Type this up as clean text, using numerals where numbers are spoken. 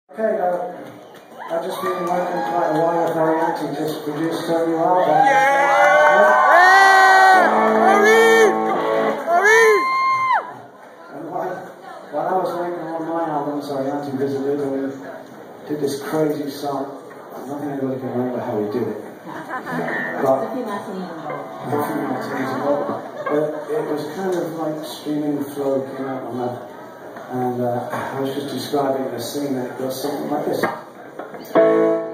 Okay, I've just been working quite a while with Marianne to just produce a new album. And while I was working on my album, Orianti visited and we did this crazy song. Nothing anybody can remember how we did it. But a few martinis involved. But it was kind of like streaming flow came out on that. And I was just describing the scene, and it goes something like this.